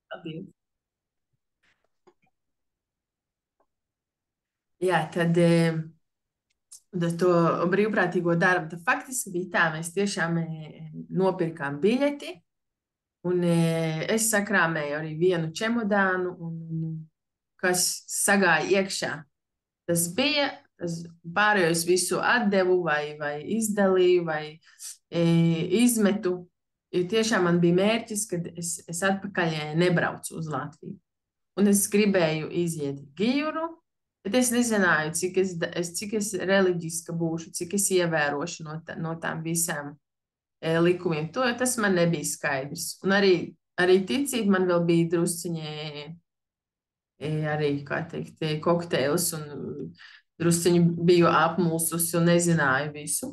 Paldies. Jā, tad to brīvprātīgo darbu, tad faktiski bija tā, mēs tiešām nopirkām biļeti, un es sakrāmēju arī vienu čemodānu, un kas sagāja iekšā. Tas bija, tas pārējo es visu atdevu vai izdalīju vai izmetu. Jo tiešām man bija mērķis, ka es atpakaļ nebraucu uz Latviju. Un es gribēju iziet Gijuru, bet es nezināju, cik es reliģiska būšu, cik es ievērošu no tām visām likumiem. Tas man nebija skaidrs. Un arī ticība man vēl bija drusciņi arī, kā teikt, kokteils un drusciņi biju apmulsusi un nezināju visu.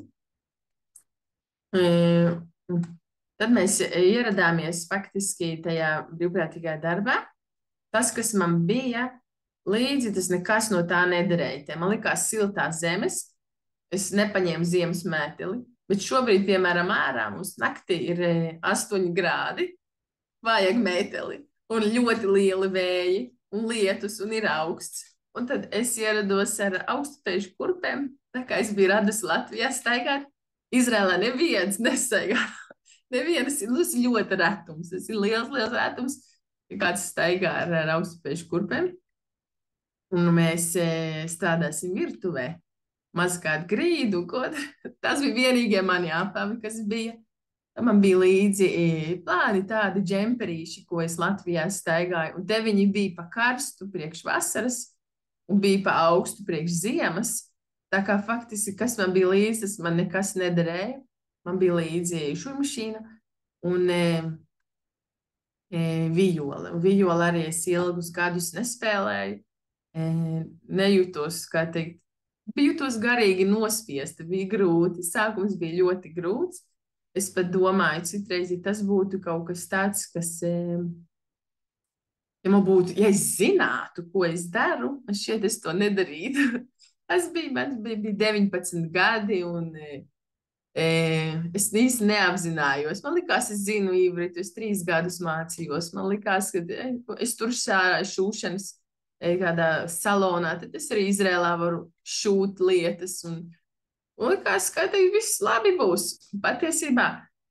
Un tad mēs ieradāmies faktiski tajā brīvprātīgajā darbā. Tas, kas man bija līdzi, tas nekas no tā nederēja. Man likās siltās zemes, es nepaņēmu ziemas mēteli, bet šobrīd, piemēram, ārā mums naktī ir 8 grādi, vajag mēteli un ļoti lieli vēji un lietus un ir augsts. Un tad es ierados ar augstupēju kurpēm, tā kā es biju radusi Latvijā staigāt. Izrēlē neviens nestaigā. Nevienas ir ļoti retums. Tas ir liels retums, ja kāds staigā ar augstupēju kurpēm. Un mēs strādāsim virtuvē. Maz kādu grīdu, tas bija vienīgie mani apavi, kas bija. Man bija līdzi plāni tādi džemperīši, ko es Latvijā staigāju. Un te viņi bija pa karstu priekš vasaras un bija pa augstu priekš ziemas. Tā kā faktiski, kas man bija līdzi, tas man nekas nederēja. Man bija līdzi šurmašīna un vijole. Un vijole arī es ilgus gadus nespēlēju. Nejūtos, kā teikt, jūtos garīgi nospiesta, bija grūti. Sākums bija ļoti grūts. Es pat domāju, citreiz, ja tas būtu kaut kas tāds, kas, ja man būtu, ja es zinātu, ko es daru, man šķiet, es to nedarītu. Man bija 19 gadi, un es īsti neapzinājos. Man likās, es zinu ivritu, es 3 gadus mācījos. Man likās, ka es tur šūšanas kādā salonā, tad es arī Izrēlā varu šūt lietas, un likās, ka viss labi būs. Patiesībā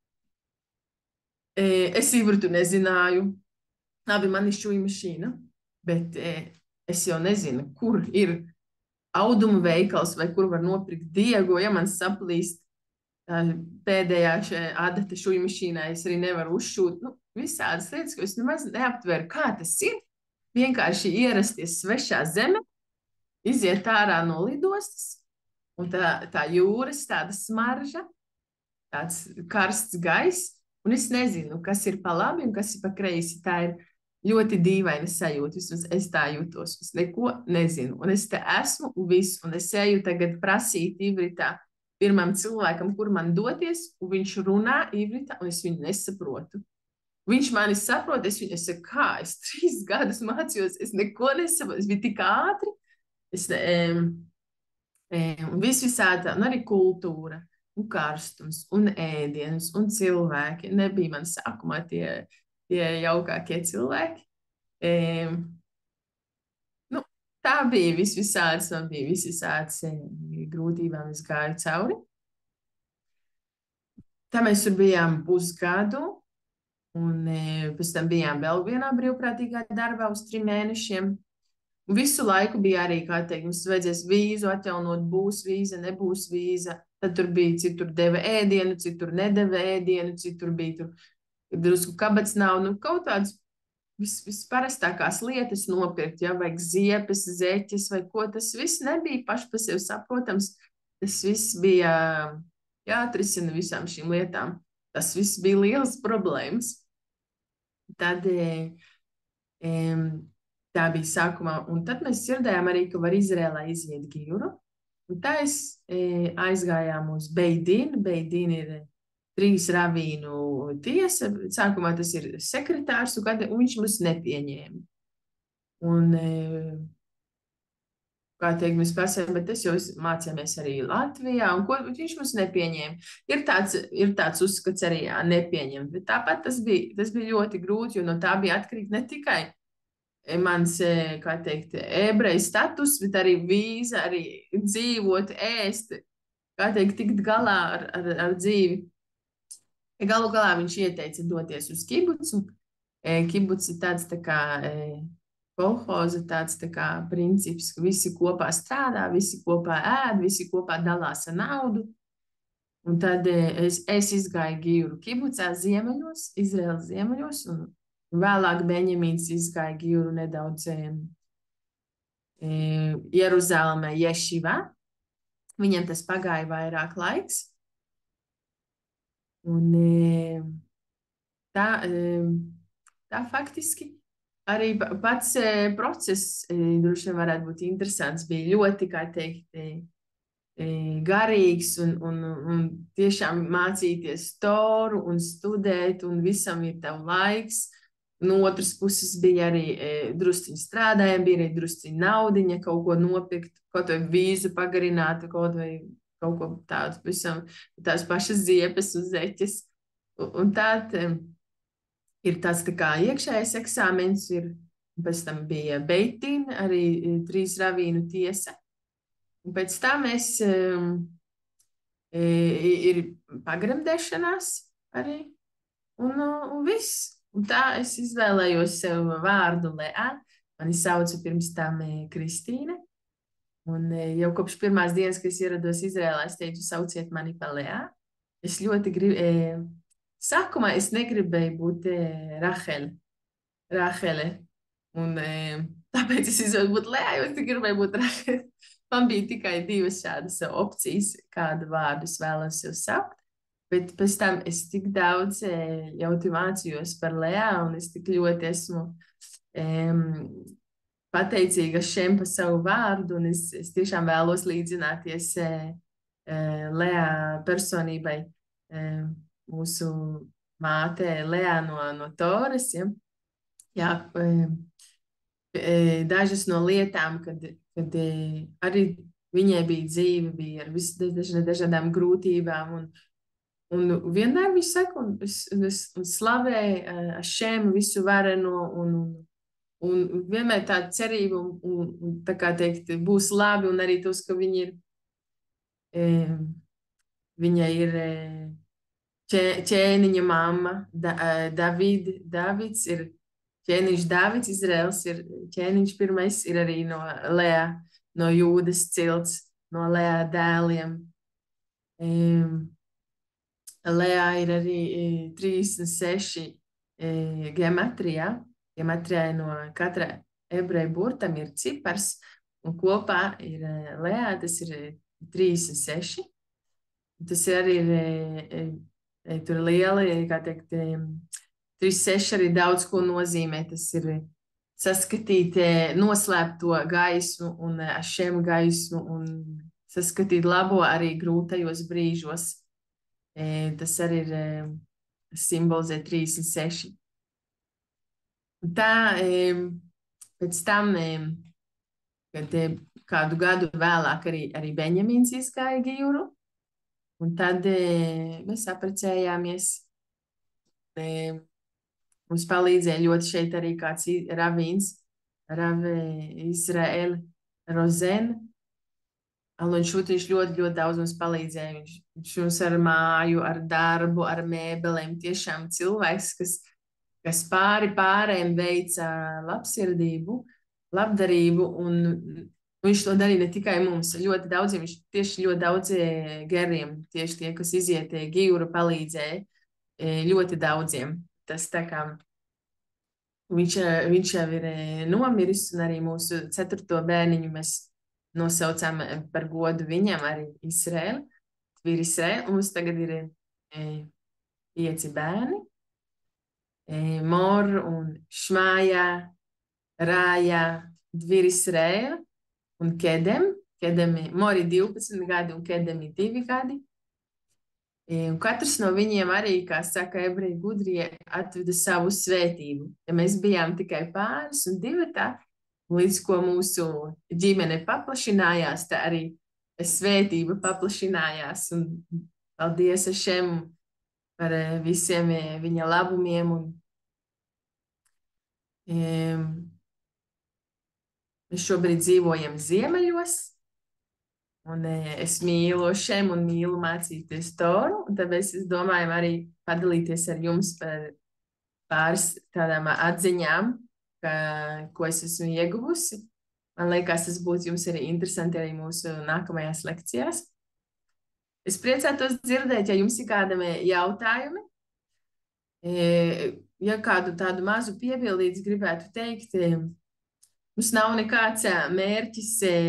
es ivritu nezināju. Labi, man ir šūja mašīna, bet es jau nezinu, kur ir audumu veikals vai kur var nopirkt diego. Ja man saplīst pēdējā adata šūja mašīnā, es arī nevaru uzšūt. Visādas lietas, ko es nemaz neaptveru, kā tas ir. Vienkārši ierasties svešā zemē, iziet ārā no lidostas, un tā jūras, tāda smarža, tāds karsts gaiss, un es nezinu, kas ir pa labi un kas ir pa kreisi. Tā ir ļoti dīvaina sajūta. Vismaz es tā jūtos. Es neko nezinu, un es te esmu un viss, un es eju tagad prasīt ivritā pirmam cilvēkam, kur man doties, un viņš runā ivritā, un es viņu nesaprotu. Viņš mani saprot, es saku, kā es 3 gadus mācījos, es neko nesaprotu, es biju tik ātri. Un visādi, un arī kultūra, un karstums, un ēdienas, un cilvēki. Nebija man sākumā tie jaukākie cilvēki. Tā bija visādas, man bija visādas grūtībām, es gāju cauri. Tā mēs tur bijām pusgadu. Un pēc tam bijām vēl vienā brīvprātīgā darbā uz 3 mēnešiem. Un visu laiku bija arī, kā teikt, mums vajadzēs vīzu atjaunot, būs vīza, nebūs vīza. Tad tur bija, citur deva ēdienu, citur nedeva ēdienu, citur bija drusku kabats nav. Kaut tādas visparastākās lietas nopirkt, ja vajag ziepes, zeķes vai ko. Tas viss nebija paši pa sevi saprotams. Tas viss bija jāatrisina visām šīm lietām. Tas viss bija liels problēmas. Tad tā bija sākumā, un tad mēs dzirdējām arī, ka var Izrēlā iziet Gijuru. Un tā aizgājām uz Beidīnu. Beidīna ir 3 ravīnu tiesa. Sākumā tas ir sekretārs, un viņš mums nepieņēma. Un kā teikt, mēs prasījām, bet es jau mācījāmies arī Latvijā, un ko viņš mums nepieņēma. Ir tāds uzskats arī, jā, nepieņemt, bet tāpat tas bija ļoti grūti, jo no tā bija atkarīgi ne tikai mans, kā teikt, ebreju status, bet arī vīza, arī dzīvot, ēst, kā teikt, tikt galā ar dzīvi. Galu galā viņš ieteica doties uz kibucu. Kibuts ir tāds tā kā kolhoza, tāds tā kā princips, ka visi kopā strādā, visi kopā ēd, visi kopā dalās ar naudu. Un tad es izgāju Gīru kibucā ziemeļos, Izraēlas ziemeļos, un vēlāk Beņemīns izgāja Gīru nedaudz Jeruzalemē, Ješivā. Viņam tas pagāja vairāk laiks. Un tā faktiski arī pats process droši vien varētu būt interesants. Bija ļoti, kā teikt, garīgs un tiešām mācīties toru un studēt, un visam ir tev laiks. No otras puses bija arī drusciņi strādājumi, bija arī drusciņi naudiņa, kaut ko nopirkt, kaut vai vīzu pagarināt, kaut ko tādu visam, tās pašas ziepes un zeķes. Un tad ir tāds tā kā iekšējais eksāmens, pēc tam bija beitīna, arī 3 ravīnu tiesa. Un pēc tam ir pagremdēšanās arī, un viss. Un tā es izvēlējos sev vārdu Lea. Mani sauca pirms tam Kristīne. Un jau kopš pirmās dienas, kad es ierados Izrēlā, es teicu, sauciet mani pa Lea. Es ļoti gribu, sākumā es negribēju būt Rahele. Un tāpēc es izvēlējos būt Lea, jo es gribēju būt Rahele. Man bija tikai 2 šādas opcijas, kādu vārdu es vēlos sev saukt. Bet pēc tam es tik daudz jau mācījos par Lea, un es tik ļoti esmu pateicīga šiem par savu vārdu, un es tiešām vēlos līdzināties Lea personībai, mūsu māte Lea no Toras. Ja? Jā, dažas no lietām, kad arī viņai bija dzīve, bija ar dažādām grūtībām, un vienmēr viņš saka, un slavē Šēmu visu vareno, un vienmēr tāda cerība, un tā kā teikt, būs labi, un arī tos, ka viņa ir ķēniņa mamma, Davids ir ķēniņš Davids, Izraels ir ķēniņš pirmais, ir arī no Lea, no Jūdas cilts, no Lea dēliem. Lea ir arī 36 gematrijā. Gematrijā no katra ebreju burtam ir cipars, un kopā ir Lea, tas ir 36. Tas arī ir tur lieli, kā teikt, 36 arī daudz ko nozīmē. Tas ir saskatīt noslēpto gaismu un Ašem gaismu un saskatīt labo arī grūtajos brīžos. Tas arī ir simbolizē 36. Un tā pēc tam, kad kādu gadu vēlāk arī Beņemīns izgāja Gīru, un tad mēs apprecējāmies. Mums palīdzēja ļoti šeit arī kāds ravīns, Rave Izraēla Rozena. Viņš ļoti daudz mums palīdzēja. Viņš mums ar māju, ar darbu, ar mēbelēm. Tiešām cilvēks, kas pārējiem veica labsirdību, labdarību. Un viņš to darīja ne tikai mums, ļoti daudziem. Viņš tieši ļoti daudziem geriem, tieši tie, kas iziet Gīru, palīdzēja ļoti daudziem. Tas tā kā viņš jau ir nomiris, un arī mūsu 4. bērniņu mēs nosaucām par godu viņam arī Izraēlu. Ir Izraēla. Mums tagad ir 5 bērni. Mor un Šmājā, Rājā, Dvir Izraēla un Kedem. Mor ir 12 gadi un Kedem ir 2 gadi. Un katrs no viņiem arī, kā saka ebreji gudrie, atveda savu svētību. Ja mēs bijām tikai pāris un divatā, Līdz ko mūsu ģimene paplašinājās, tā arī svētība paplašinājās. Un paldies Hašem par visiem viņa labumiem. Mēs šobrīd dzīvojam ziemeļos. Un es mīlu Hašem un mīlu mācīties Toru. Un tāpēc es domāju arī padalīties ar jums par pāris tādām atziņām, ko es esmu ieguvusi. Man liekas, tas būtu jums arī interesanti arī mūsu nākamajās lekcijās. Es priecātos dzirdēt, ja jums ir kādam jautājumi. Ja kādu tādu mazu piebildīti gribētu teikt, mums nav nekāds mērķis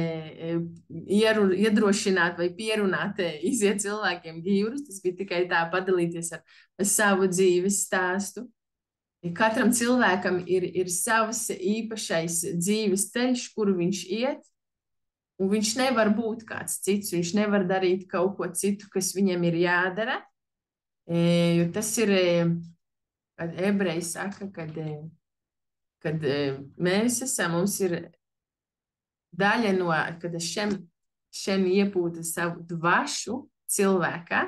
iedrošināt vai pierunāt, iziet cilvēkiem gīvrus. Tas bija tikai tā padalīties ar savu dzīves stāstu. Katram cilvēkam ir savs īpašais dzīves ceļš, kuru viņš iet, un viņš nevar būt kāds cits, viņš nevar darīt kaut ko citu, kas viņam ir jādara, jo tas ir, kad ebreji saka, kad mēs esam, mums ir daļa no, kad šiem iepūta savu dvašu cilvēkā,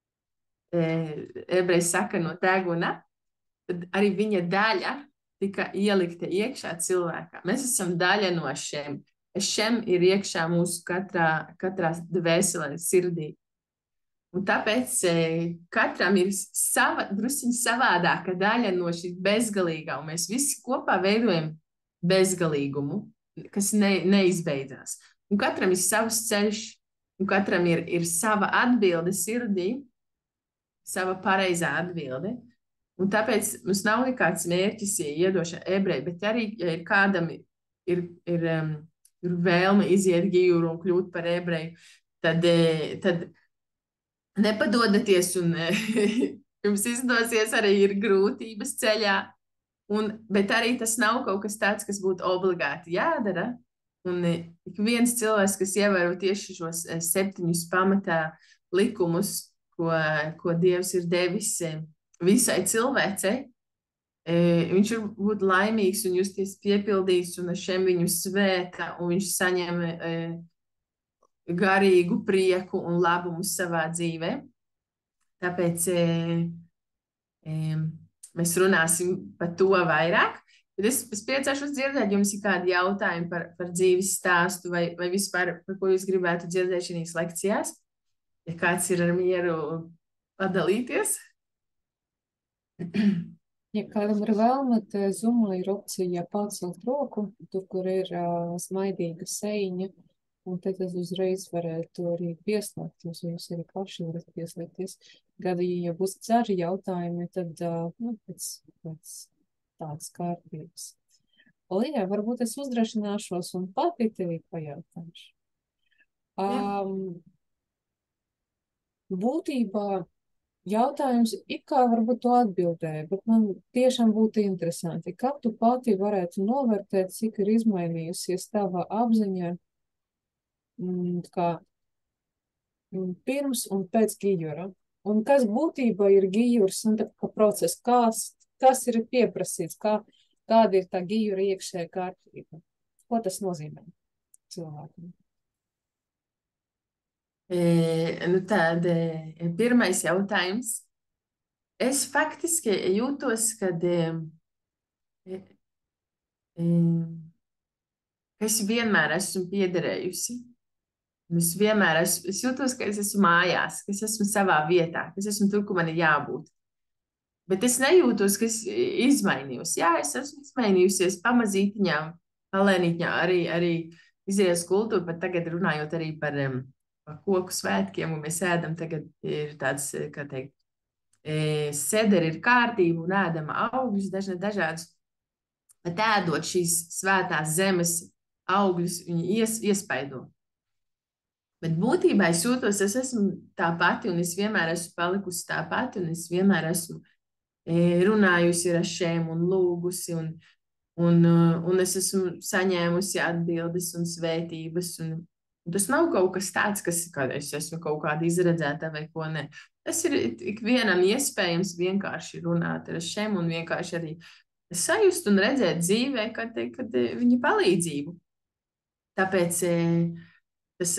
ebreji saka no deguna, tad arī viņa daļa tika ielikta iekšā cilvēkā. Mēs esam daļa no šiem. Šiem ir iekšā mūsu katrā dvēselē, sirdī. Un tāpēc katram ir drusciņ savādāka daļa no šī bezgalīgā. Un mēs visi kopā veidojam bezgalīgumu, kas neizbeidzās. Un katram ir savs ceļš, un katram ir sava atbilde sirdī, sava pareizā atbilde. Un tāpēc mums nav nekāds mērķis iedošana ebreji, bet arī, ja ir kādam ir vēlme iziet gīvuru un kļūt par ebreju, tad nepadodaties un jums izdosies, arī ir grūtības ceļā, bet arī tas nav kaut kas tāds, kas būtu obligāti jādara. Un ik viens cilvēks, kas ievēro tieši šos 7 pamatā likumus, ko Dievs ir devis visai cilvēcei, viņš var būt laimīgs un justies piepildīts, un Hašem viņu svēta, un viņš saņem garīgu prieku un labumu savā dzīvē. Tāpēc mēs runāsim par to vairāk. Bet es priecāšos dzirdēt, jums ir kādi jautājumi par dzīves stāstu vai vispār, par ko jūs gribētu dzirdēt šīs lekcijās. Ja kāds ir ar mieru padalīties. Ja kādam ir vēlme, tad Zoomā ir opcija pacelt roku, tur, kur ir smaidīga seiņa, un tad es uzreiz varētu arī pieslēgties, un jūs arī paši varat pieslēgties. Gadi, ja būs ceri jautājumi, tad pēc tādas kārtības. Lija, varbūt es uzdrošināšos un pati tevi pajautāšu. Būtībā jautājums it kā varbūt to atbildēja, bet man tiešām būtu interesanti, kā tu pati varētu novērtēt, cik ir izmainījusies tava apziņa pirms un pēc gijura. Un kas būtībā ir gijurs un kā process, kas ir pieprasīts, kāda ir tā gijura iekšējā kārtība? Ko tas nozīmē cilvēkam? Tad pirmais jautājums. Es faktiski jūtos, kad es vienmēr esmu piederējusi. Es vienmēr es jūtos, ka es esmu mājās, ka es esmu savā vietā, ka es esmu tur, kur man ir jābūt. Bet es nejūtos, ka es izmainījos. Jā, es esmu izmainījusies pamazītiņām, palēnītiņā, arī izējas kultūru, pat tagad runājot arī par koku svētkiem, un mēs ēdam tagad ir tāds, kā teikt, sederi ir kārtība un ēdam augļus dažādus, bet ēdot šīs svētās zemes augļus, viņi iespaido. Bet būtībā es jūtos, es esmu tā pati, un es vienmēr esmu palikusi tā pati, un es vienmēr esmu runājusi ar šiem un lūgusi, un es esmu saņēmusi atbildes un svētības, un tas nav kaut kas tāds, ka es esmu kaut kāda izredzēta vai ko ne. Tas ir ikvienam iespējams vienkārši runāt ar šiem un vienkārši arī sajust un redzēt dzīvē, kad viņa palīdzību. Tāpēc tas,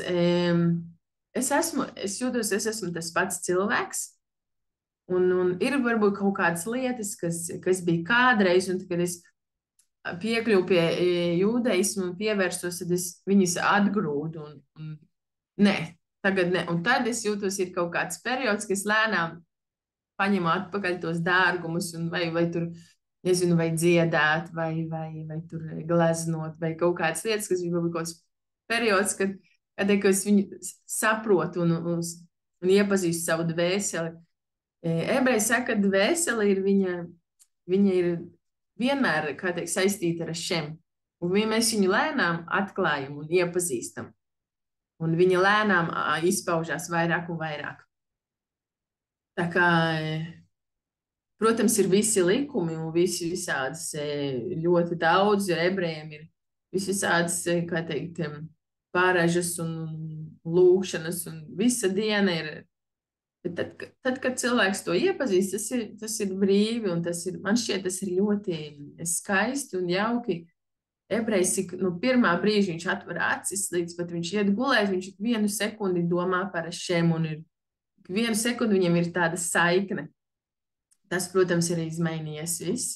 es jūtos, es esmu tas pats cilvēks, un ir varbūt kaut kādas lietas, kas bija kādreiz, un kad es piekļuvu pie jūdaismu un pievērsos, tad es viņus atgrūdu, un nē, tagad ne. Un tad es jūtos, ir kaut kāds periods, kas lēnām paņem atpakaļ tos dārgumus, un vai tur, nezinu, vai dziedāt, vai tur gleznot, vai kaut kādas lietas, kas bija kaut kāds periods, kad es viņu saprotu un iepazīstu savu dvēseli. Ebreji saka, ka dvēsele ir viņa ir vienmēr, kā teikt, saistīta ar šiem. Un mēs viņu lēnām atklājam un iepazīstam. Un viņa lēnām izpaužās vairāk un vairāk. Tā kā, protams, ir visi likumi un visādas ļoti daudz, jo ebrejiem ir visādas, kā teikt, pārēžas un lūkšanas, un visa diena ir. Tad, kad cilvēks to iepazīst, tas ir brīvi, un man šķiet, tas ir ļoti skaisti un jauki. Ebrejs no pirmā brīža viņš atver acis, līdz pat viņš iet gulēt, viņš vienu sekundi domā par šiem, un vienu sekundi viņam ir tāda saikne. Tas, protams, ir izmainījies viss.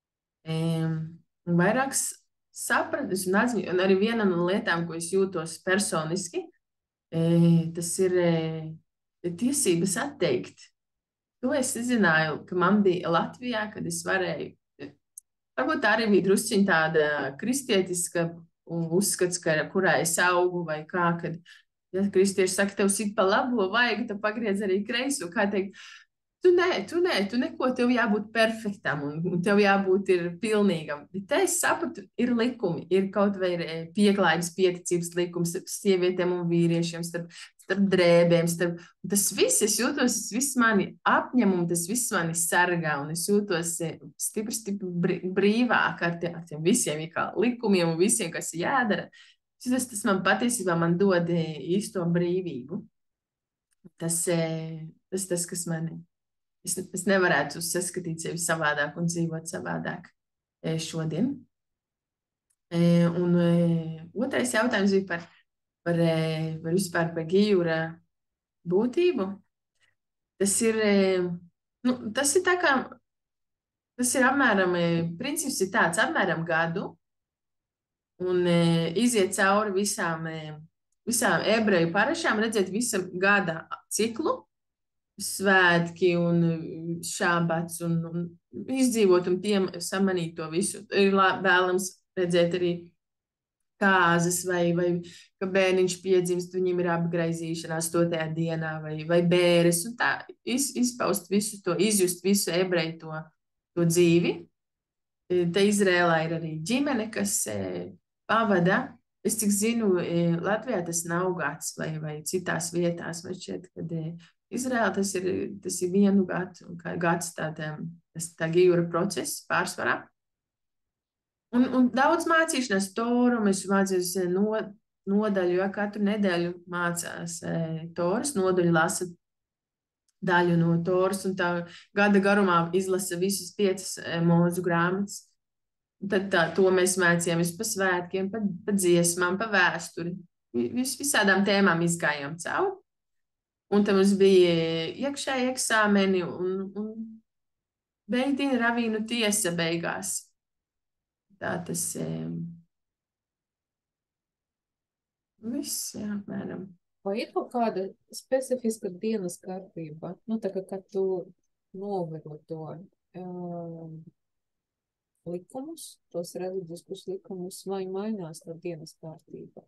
Vairāk sapratis un atziņu, un arī viena no lietām, ko es jūtos personiski, tas ir tiesības atteikt. To es zināju, ka man bija Latvijā, kad es varēju. Varbūt tā arī bija drusciņ tāda kristietiska uzskats, kurā es augu, vai kā, kad, ja kristieši saka, tev sit pa labo vajag, tad pagriedz arī kreiso, kā teikt, tu neko, tev jābūt perfektam, un tev jābūt ir pilnīgam. Bet te es sapratu, ir likumi, ir kaut vai pieklājības pieticības likums starp sievietēm un vīriešiem, starp drēbēm, tas viss, es jūtos, tas viss mani apņem, un tas viss mani sargā, un es jūtos stipri brīvāk ar tiem visiem likumiem un visiem, kas jādara. Tas man patiesībā dod īsto brīvību. Tas, kas mani, es nevarētu saskatīt sevi savādāk un dzīvot savādāk šodien. Un otrais jautājums bija par vispār par gijura būtību. Tas ir tā kā, tas ir apmēram, princips ir tāds apmēram gadu, un iziet cauri visām ebreju parašām, redzēt visu gada ciklu, svētki un šābats, un izdzīvot un samanīt to visu. Ir vēlams redzēt arī kāzas, vai ka bērniņš piedzimst, viņam ir apgraizīšana 8. dienā, vai bēres, un tā izpaust visu to, izjust visu ebreju to dzīvi. Te Izrēlā ir arī ģimene, kas pavada. Es cik zinu, Latvijā tas nav gads, vai citās vietās, vai šķiet, kad Izrēlā tas ir vienu gadu, kā gads tā gijura process pārsvarā. Un daudz mācīšanās Toru, mēs mācījos nodaļu, jo katru nedēļu mācās Toras, nodaļu lasa daļu no Toras, un tā gada garumā izlasa visas 5 mūzu grāmatas. Tad to mēs mācījāmies pa svētkiem, pa dziesmām, pa vēsturi. Visādām tēmām izgājām cauri. Un tam mums bija iekšēji eksāmeni un beigdina ravīnu tiesa beigās. Tā tas viss, jā, apmēram. Vai ir kaut kāda specifiska dienas kārtība? Tā kā, kad tu novēro to likumus, tos reliģiskus likumus, vai mainās tā dienas kārtība?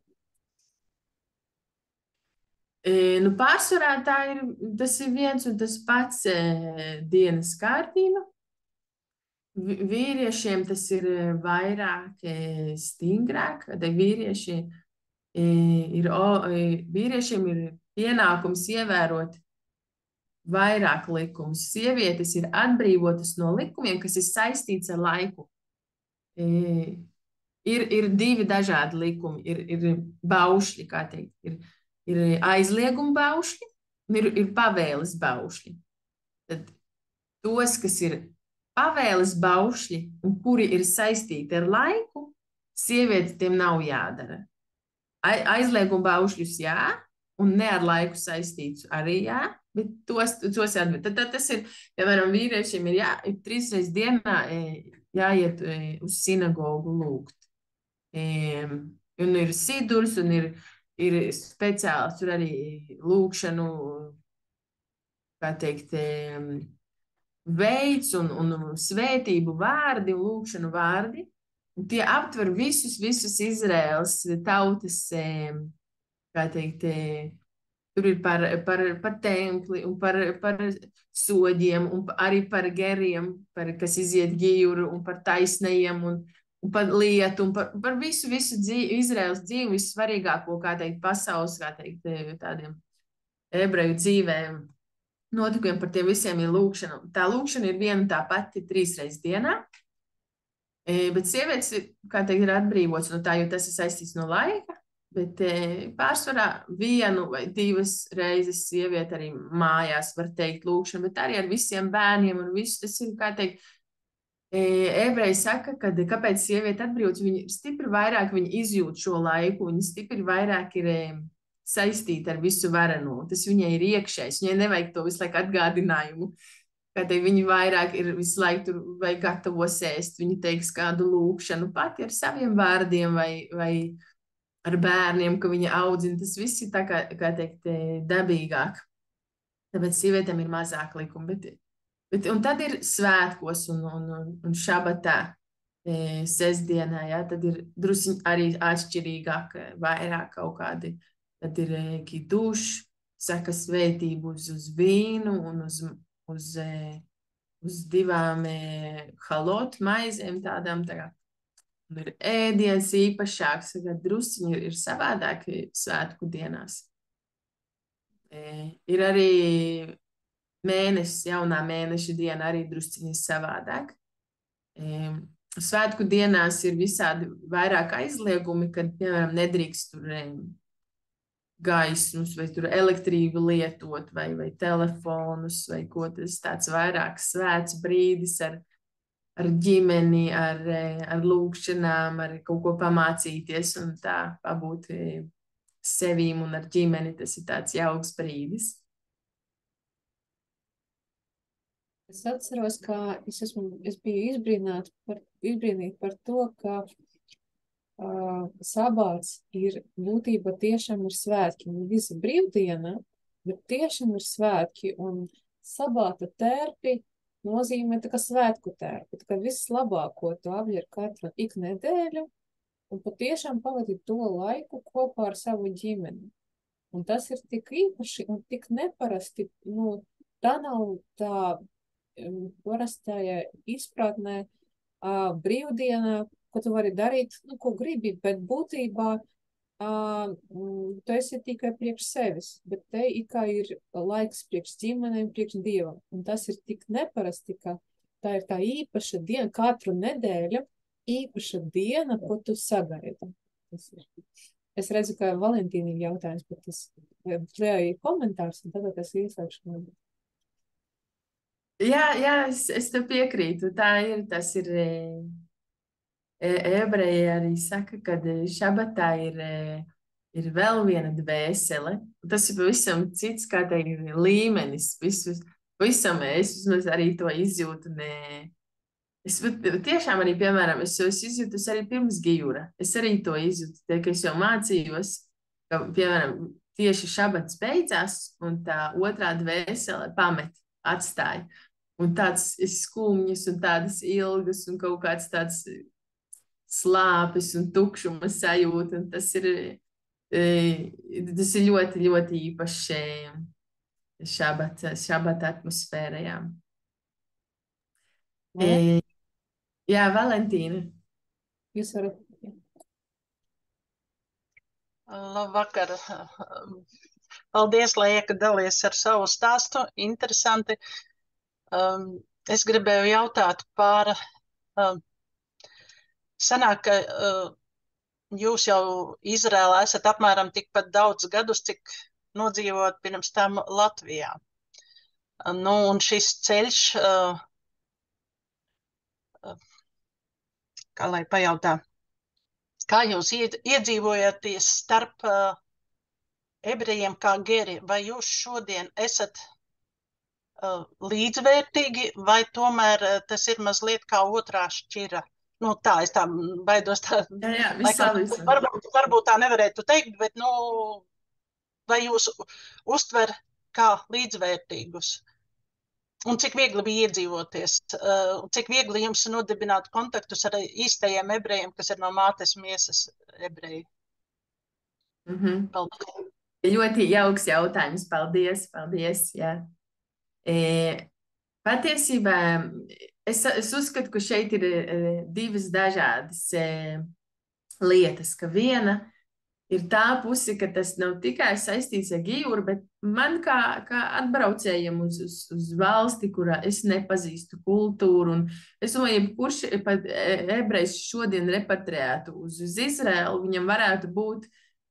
Pārsvarā tas ir viens un tas pats dienas kārtība. Vīriešiem tas ir vairāk stingrāk, kad vīriešiem ir pienākums ievērot vairāk likumus. Sievietes ir atbrīvotas no likumiem, kas ir saistīts ar laiku. Ir 2 dažādi likumi. Ir baušļi, kā teikt, ir aizlieguma baušļi un ir pavēles baušļi. Tad tos, kas ir pavēles baušļi, un kuri ir saistīti ar laiku, sieviete tiem nav jādara. Aizlieguma baušļus jā, un ne ar laiku saistīts arī jā, bet tos jāatbild. Tad tas ir, piemēram, vīriešiem ir 3 reizes dienā jāiet uz sinagogu lūgt. Un ir sidurs, un ir speciāls, tur arī lūkšanu, kā teikt, veids un svētību vārdi un lūkšanu vārdi. Un tie aptver visus Izraēlas tautas, kā teikt, tur ir par templi un par soģiem un arī par geriem, kas iziet gijuru un par taisnajiem un par lietu un par visu Izraēlas dzīvi, vissvarīgāko, kā teikt, pasaules, kā teikt, tādiem ebreju dzīvēm. Notikumiem par tiem visiem ir lūkšana. Tā lūkšana ir viena tā pati 3 reizes dienā, bet sievietes, kā teikt, ir atbrīvots no tā, jo tas ir saistīts no laika, bet pārsvarā 1 vai 2 reizes sieviete arī mājās var teikt lūkšanu, bet arī ar visiem bērniem un visu, tas ir, kā teikt, ebreji saka, kāpēc sieviete atbrīvots, viņi stipri vairāk viņi izjūt šo laiku, viņi stipri vairāk ir saistīta ar visu vareno. Tas viņai ir iekšējs. Viņai nevajag to visu laiku atgādinājumu. Viņi vairāk ir visu laiku tur vai gatavos ēst. Viņi teiks kādu lūkšanu pati ar saviem vārdiem vai ar bērniem, ka viņa audzina. Tas viss ir tā kā teikt, dabīgāk. Tāpēc sievietēm ir mazāk likumi. Un tad ir svētkos un šabatā, sestdienā, ja, tad ir drusciņ arī atšķirīgāk, vairāk kaut kādi. Tad ir kidušs, saka svētību uz vīnu un uz 2 halotu maizēm tādām. Un ir ēdiens īpašāks, kad drusciņi ir savādāk svētku dienās. Ir arī mēnesis, jaunā mēneša diena arī drusciņi savādāk. Svētku dienās ir visādi vairāk aizliegumi, kad, piemēram, nedrīkst tur gaismas, vai tur elektrību lietot, vai telefonus, vai ko tas tāds vairāk svēts brīdis ar ģimeni, ar lūkšanām, ar kaut ko pamācīties un tā pabūt sevīm un ar ģimeni. Tas ir tāds jauks brīdis. Es atceros, ka es biju izbrīnīta par to, ka sabāts ir būtībā tiešām ir svētki. Un visa brīvdiena, bet tiešām ir svētki. Un sabāta tērpi nozīmē tā kā svētku tērpi. Tā kā vislabāko tu apģer katru ik nedēļu un patiešām pavadīt to laiku kopā ar savu ģimeni. Un tas ir tik īpaši un tik neparasti. Tā nav tā parastajā izpratnē brīvdienā, ko tu vari darīt, ko gribi, bet būtībā tu esi tikai priekš sevis, bet te kā ir laiks priekš ģimenēm, priekš Dievam. Un tas ir tik neparasti, ka tā ir tā īpaša diena, katru nedēļu īpaša diena, ko tu sagaidi. Es redzu, ka Valentīna ir jautājums, bet tas ir komentārs, un tad es ieslēgšu. Jā, es tev piekrītu. Tā ir, tas ir... Ebreji arī saka, ka šabatā ir vēl viena dvēsele. Tas ir pavisam cits, kā teikt, līmenis. Pavisam es vismaz arī to izjūtu. Es tiešām arī, piemēram, es izjūtu arī pirms gijura. Es arī to izjūtu, ka es jau mācījos, ka, piemēram, tieši šabats beidzās un tā otrā dvēsele atstāja. Un tāds skumjas un tādas ilgas un kaut kāds tāds slāpes un tukšuma sajūta. Un tas ir ļoti, ļoti īpaši šabata atmosfērā. Jā, Valentīna. Jūs varat. Labvakar. Paldies, Lieja, ka dalies ar savu stāstu. Interesanti. Es gribēju jautāt par... Sanāk, ka jūs jau Izrēlā esat apmēram tikpat daudz gadus, cik nodzīvot pirms tam Latvijā. Un šis ceļš kā lai pajautā, kā jūs iedzīvojaties starp ebrejiem kā geri, vai jūs šodien esat līdzvērtīgi, vai tomēr tas ir mazliet kā otrā šķira? Nu, tā, es tā baidos tā, Jā, laikam, varbūt tā nevarētu teikt, bet, nu, vai jūs uztver kā līdzvērtīgus? Un cik viegli bija iedzīvoties, cik viegli jums nodibināt kontaktus ar īstajiem ebrejiem, kas ir no mātes miesas ebreji? Paldies. Ļoti jauks jautājums. Paldies, jā. Patiesībā es uzskatu, ka šeit ir divas dažādas lietas, ka viena ir tā puse, ka tas nav tikai saistīts ar Gijuru, bet man kā atbraucējiem uz valsti, kurā es nepazīstu kultūru, un es domāju, kurš pat ebrejs šodien repatriētu uz Izraelu, viņam varētu būt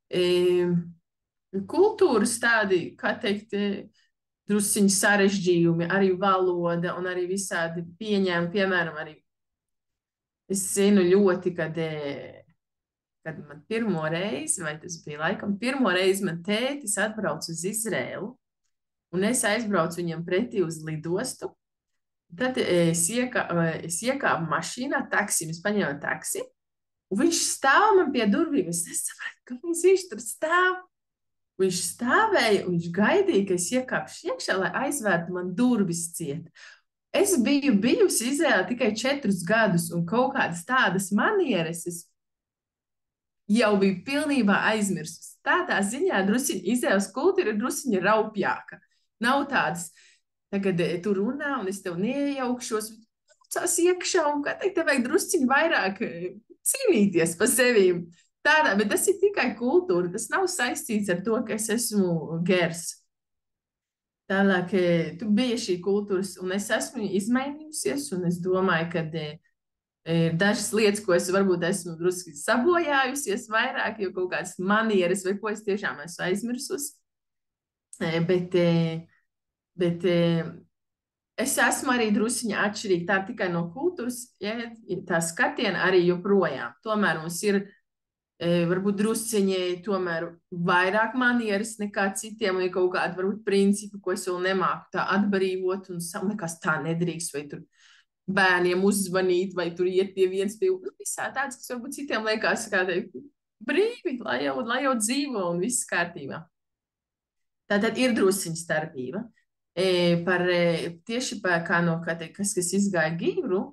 kultūras tādi, kā teikt, drusciņi sarežģījumi, arī valoda un arī visādi pieņēmumi, piemēram, arī es zinu ļoti, kad man pirmo reizi, vai tas bija laikam pirmo reizi, man tētis atbrauc uz Izrēlu, un es aizbraucu viņam pretī uz lidostu. Tad es iekāpu mašīnā, taksi, es paņēmu taksi, un viņš stāv man pie durvīm. Es nesapratu, kāpēc viņš tur stāv. Viņš stāvēja, un viņš gaidīja, ka es iekāpšu iekšā, lai aizvērtu man durvis ciet. Es biju bijusi Izrēlā tikai 4 gadus, un kaut kādas tādas manieres es jau biju pilnībā aizmirsus. Tādā ziņā Izraēlas kultūra ir drusciņa raupjāka. Nav tādas, tagad tu runā, un es tev neiejaukšos, cās iekšā, un kā teikt, tev vajag drusciņu vairāk cīnīties pa sevīm. Tādā, bet tas ir tikai kultūra, tas nav saistīts ar to, ka es esmu gers. Tālāk, tu biji šī kultūras, un es esmu izmainījusies, un es domāju, ka ir dažas lietas, ko es varbūt esmu drusku sabojājusies vairāk, jo kaut kādas manieres vai ko es tiešām esmu aizmirsus. Bet es esmu arī drusciņa atšķirīga, tā tikai no kultūras, ja, tā skatiena arī joprojām. Tomēr mums ir varbūt drusciņi tomēr vairāk manieres nekā citiem, un ir kaut kādi varbūt principi, ko es vēl nemāku tā atbrīvot, un nekas tā nedrīkst, vai tur bērniem uzzvanīt, vai tur iet pie viens pie visā tāds, kas varbūt citiem liekas kā teikt, brīvi, lai jau dzīvo un viss kārtībā. Tātad ir drusciņa starpība. Tieši par kā no, kā teikt, kas izgāja Gijuru,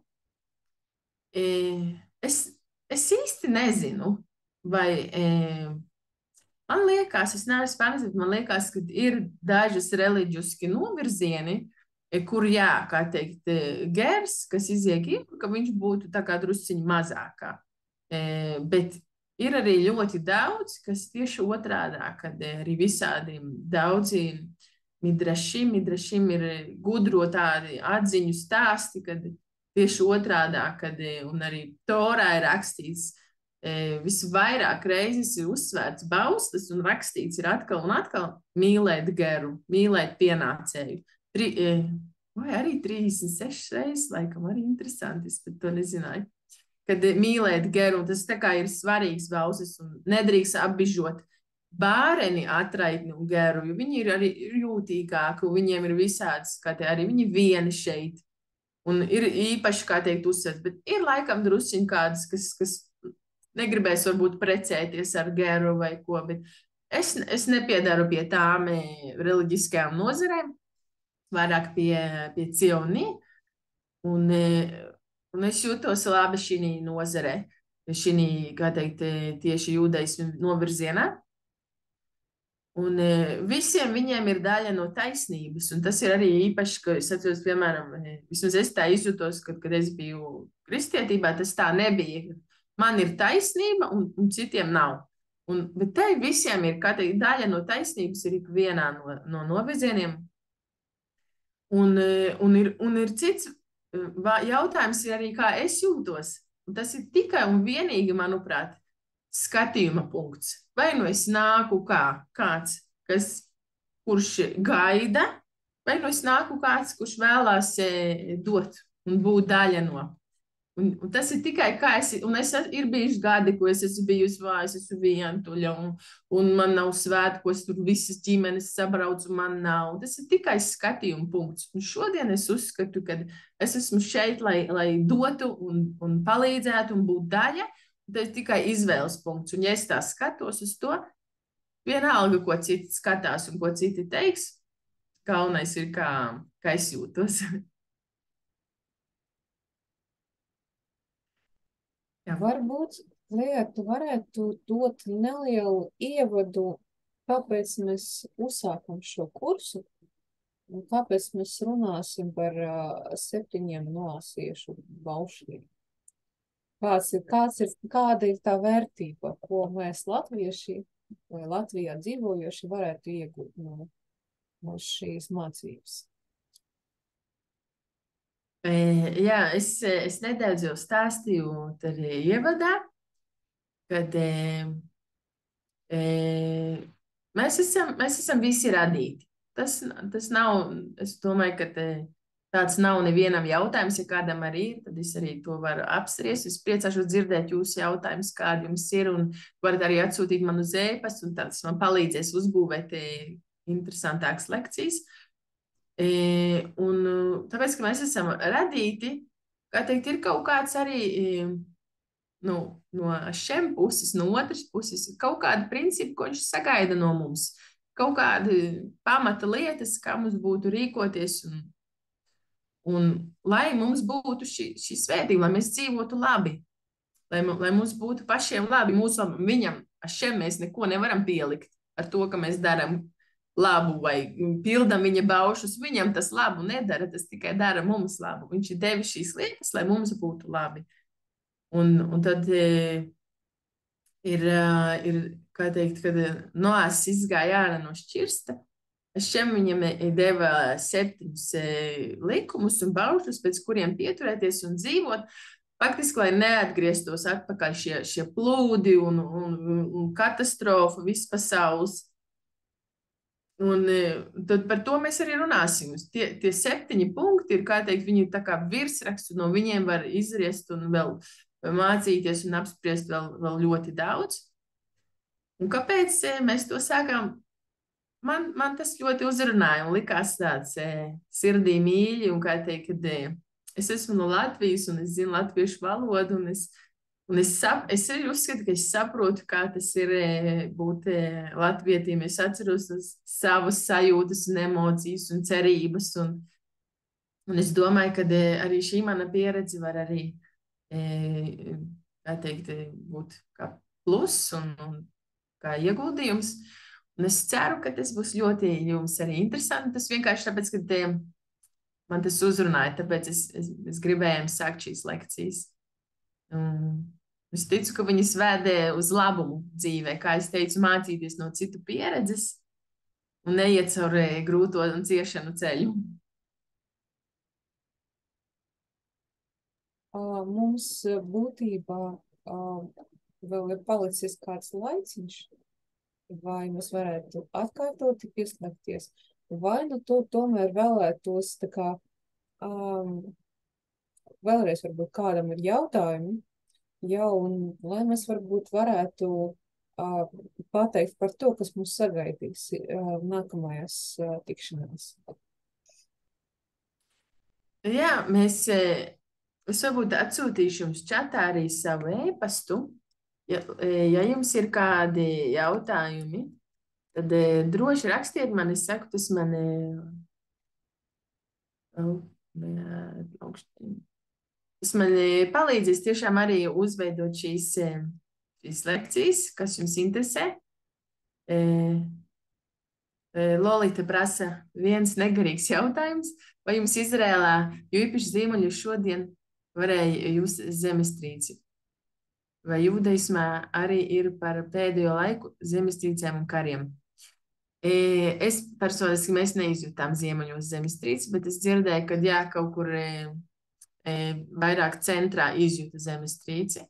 es īsti nezinu, vai man liekas, es neesmu pārnezinu, man liekas, ka ir dažas reliģiski novirzieni, kur, jā, kā teikt, gers, kas iziek Gijuru, ka viņš būtu tā kā drusciņi mazākā. Bet ir arī ļoti daudz, kas tieši otrādā, kad arī visādi daudzi midrašim ir gudro tādi atziņu stāsti, kad tieši otrādā, kad, un arī Torā ir rakstīts, visvairāk reizes ir uzsvērts bauslis un rakstīts ir atkal un atkal mīlēt geru, mīlēt pienācēju. Vai arī 36 reizes, laikam arī interesanti, es pat to nezināju. Kad mīlēt geru, un tas tā kā ir svarīgs bauslis un nedrīkst apbižot bērni atraitni un geru, jo viņi ir arī jūtīgāki, un viņiem ir visādas, kā te arī viņi vieni šeit. Un ir īpaši, kā teikt, uzsvērts, bet ir laikam drusciņi kādas, kas negribēs varbūt precēties ar geru vai ko, bet es nepiedaru pie tām reliģiskajām nozarēm, vairāk pie Cionī, un es jūtos labi šī nozarē, šī, kā teikt, tieši jūdaismu novirzienā. Un visiem viņiem ir daļa no taisnības, un tas ir arī īpaši, ka es atceros, piemēram, vismaz es tā izjūtos, kad es biju kristietībā, tas tā nebija. Man ir taisnība, un citiem nav. Bet te visiem ir, kā teikt, daļa no taisnības ir ikvienā no novirzieniem. Un ir cits jautājums ir arī, kā es jūtos. Un tas ir tikai un vienīgi, manuprāt, skatījuma punkts. Vai nu es nāku kāds, kurš gaida, vai nu es nāku kāds, kurš vēlās dot un būt daļa no. Un tas ir tikai kā ir bijuši gadi, ko es esmu bijusi vāja, es esmu vientuļa, un man nav svētkos, tur visas ģimenes sabrauc, un man nav. Tas ir tikai skatījuma punkts. Un šodien es uzskatu, ka es esmu šeit, lai dotu un palīdzētu un būtu daļa. Tas ir tikai izvēles punkts. Un ja es tā skatos uz to, vienalga, ko citi skatās un ko citi teiks, galvenais ir, kā es jūtos. Jā. Varbūt, Lija, tu varētu dot nelielu ievadu, kāpēc mēs uzsākam šo kursu un kāpēc mēs runāsim par 7 noāsiešu baušļiem. Kāda ir tā vērtība, ko mēs latvieši vai Latvijā dzīvojoši varētu iegūt no šīs mācības? Jā, es nedaudz jau stāstīju arī ievadā, kad mēs esam visi radīti. Tas nav, es domāju, ka tāds nav nevienam jautājums. Ja kādam arī ir, tad es arī to varu apspriest. Es priecāšos dzirdēt jūsu jautājumus, kādi jums ir, un varat arī atsūtīt man uz e-pastu, un tas man palīdzēs uzbūvēt interesantākas lekcijas. Un tāpēc, ka mēs esam radīti, kā teikt, ir kaut kāds arī no šiem puses, no otras puses, kaut kāda principa, ko viņš sagaida no mums. Kaut kādi pamata lietas, kā mums būtu rīkoties, un lai mums būtu šī svētība, lai mēs dzīvotu labi, lai mums būtu pašiem labi, viņam, šiem mēs neko nevaram pielikt ar to, ka mēs darām labu vai pildam viņa baušus. Viņam tas labu nedara, tas tikai dara mums labu. Viņš ir devis šīs lietas, lai mums būtu labi. Un tad ir kā teikt, kad Noās izgāja ārā no šķirsta, šiem viņam deva 7 likumus un baušus, pēc kuriem pieturēties un dzīvot. Faktiski, lai neatgrieztos atpakaļ šie plūdi un katastrofa vispasaules. Un tad par to mēs arī runāsim. Tie 7 punkti ir, kā teikt, viņi ir tā kā virsraksts, no viņiem var izriest un vēl mācīties un apspriest vēl ļoti daudz. Un kāpēc mēs to sākām? Man tas ļoti uzrunāja un likās tāds sirdī mīļi, un kā teikt, kad es esmu no Latvijas un es zinu latviešu valodu, un es arī uzskatu, ka es saprotu, kā tas ir būt latvietīm. Es atceros savas sajūtas un emocijas un cerības, un es domāju, ka arī šī mana pieredze var arī, kā teikt, būt kā plus un kā ieguldījums. Un es ceru, ka tas būs ļoti jums arī interesanti. Tas vienkārši tāpēc, ka man tas uzrunāja, tāpēc es gribēju sākt šīs lekcijas. Es ticu, ka viņas vēdē uz labumu dzīvē, kā es teicu, mācīties no citu pieredzes un neiet caur grūto un ciešanu ceļu. Mums būtībā vēl ir palicis kāds laiciņš, vai mēs varētu atkārtoti pieslēgties, vai nu to tomēr vēlētos tā kā vēlreiz varbūt kādam ir jautājumi, un lai mēs varbūt varētu pateikt par to, kas mūs sagaidīs nākamajās tikšanās. Jā, es varbūt atsūtīšu jums čatā arī savu e-pastu. Ja jums ir kādi jautājumi, tad droši rakstiet man, es saku, tas man tas man palīdzēs tiešām arī uzveidot šīs lekcijas, kas jums interesē. Lolita prasa viens negarīgs jautājums, vai jums Izrēlā, jo īpaši ziemeļu šodien varēja jūs zemestrīci? Vai jūdaismā arī ir par pēdējo laiku zemestrīcēm un kariem? Es personiski mēs neizjūtām ziemeļos zemestrīci, bet es dzirdēju, ka jā, kaut kur vairāk centrā izjūta zemestrīci.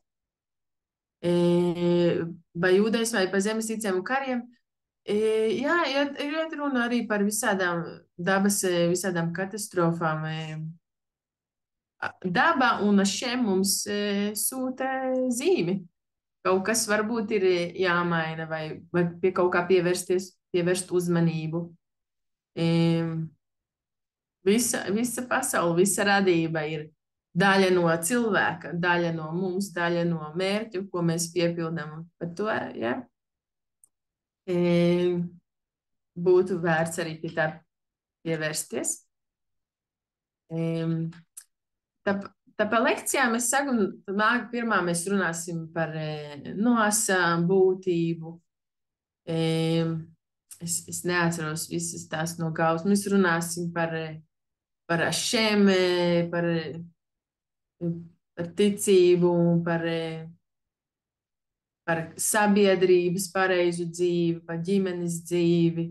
Vai jūdaismā ir par zemestrīcēm un kariem? Jā, ir runa arī par visādām dabas, visādām katastrofām. daba, un šiem mums sūta zīmi. Kaut kas varbūt ir jāmaina vai pie kaut kā pievērst uzmanību. Visa pasaule, visa radība ir daļa no cilvēka, daļa no mums, daļa no mērķu, ko mēs piepildām. Par to, ja, būtu vērts arī pie tā pievērsties. Tā pa lekcijām es saku, pirmā mēs runāsim par nosām, būtību. Es neatceros visas tās no galvas. Mēs runāsim par šiem, par ticību, par sabiedrības pareizu dzīvi, par ģimenes dzīvi,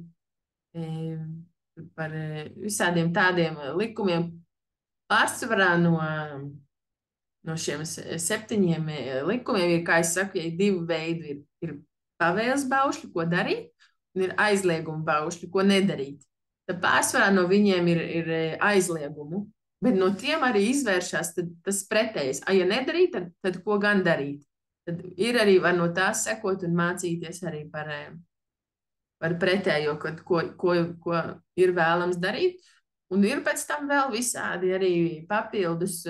par visādiem tādiem likumiem. Pārsvarā no šiem 7 likumiem ir, kā es saku, ja ir 2 veidi. Ir pavēles baušļi, ko darīt, un ir aizlieguma baušļi, ko nedarīt. Tad pārsvarā no viņiem ir aizliegumu, bet no tiem arī izvēršas tas pretējs. Ja nedarīt, tad ko gan darīt? Tad ir arī var no tās sekot un mācīties arī par pretējo, ko ir vēlams darīt. Un ir pēc tam vēl visādi arī papildus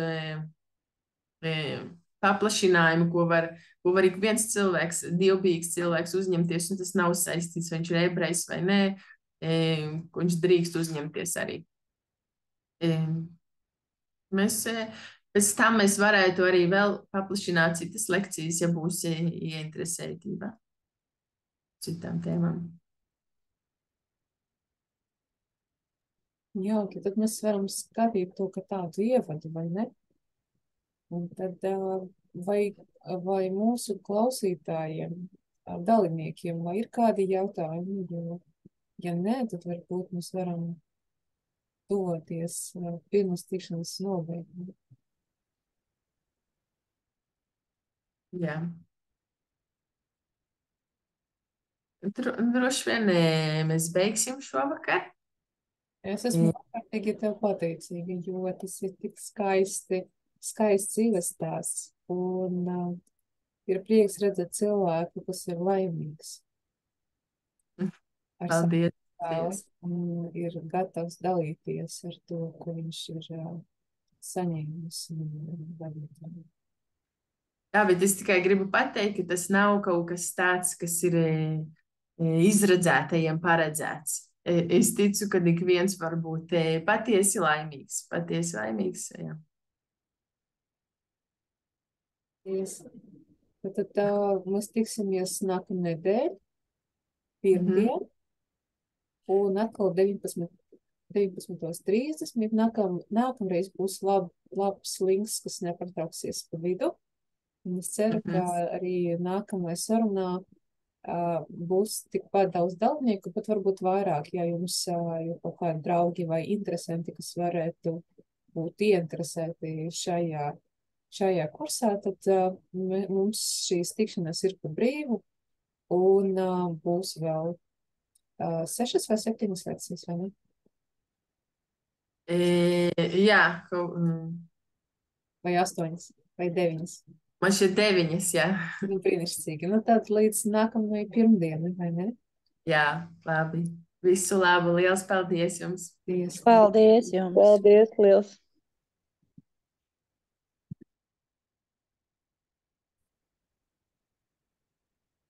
paplašinājumi, ko var ik viens cilvēks, dievbijīgs cilvēks uzņemties, un tas nav saistīts, vai viņš ir ebrejs vai nē, ko viņš drīkst uzņemties arī. Pēc tam mēs varētu arī vēl paplašināt citas lekcijas, ja būs ieinteresētība citām tēmām. Jā, tad mēs varam skatīt to, ka tādu ievadu, vai ne? Un tad vai mūsu klausītājiem, dalībniekiem, vai ir kādi jautājumi? Jo, ja nē, tad varbūt mēs varam doties pirms tikšanas nobeigumu. Jā. Droši vien mēs beigsim šovakar. Es esmu ārkārtīgi tev pateicīga, jo tas ir tik skaists dzīves stāsts, un ir prieks redzēt cilvēku, kas ir laimīgs. Paldies. Un ir gatavs dalīties ar to, ko viņš ir saņēmis. Jā, bet es tikai gribu pateikt, ka tas nav kaut kas tāds, kas ir izredzētajiem paredzēts. Es ticu, ka ik viens var būt patiesi laimīgs. Patiesi laimīgs, jā. Tad mēs tiksimies nākamnedēļ, pirmdien, un atkal 19:30. Nākamreiz būs labs links, kas nepārtrauksies pa vidu. Un es ceru, ka arī nākamajā sarunā būs tikpat daudz dalībnieku, bet varbūt vairāk, ja jums ir kaut kādi draugi vai interesanti, kas varētu būt ieinteresēti šajā kursā, tad mums šīs tikšanās ir pa brīvu, un būs vēl 6 vai 7 lekcijas, vai ne? Jā. Vai 8 vai 9? Man šeit 9, jā. Brīnišķīgi. Tad līdz nākamajai pirmdienai, vai ne? Jā, labi. Visu labu. Liels paldies jums. Paldies jums. Paldies, liels.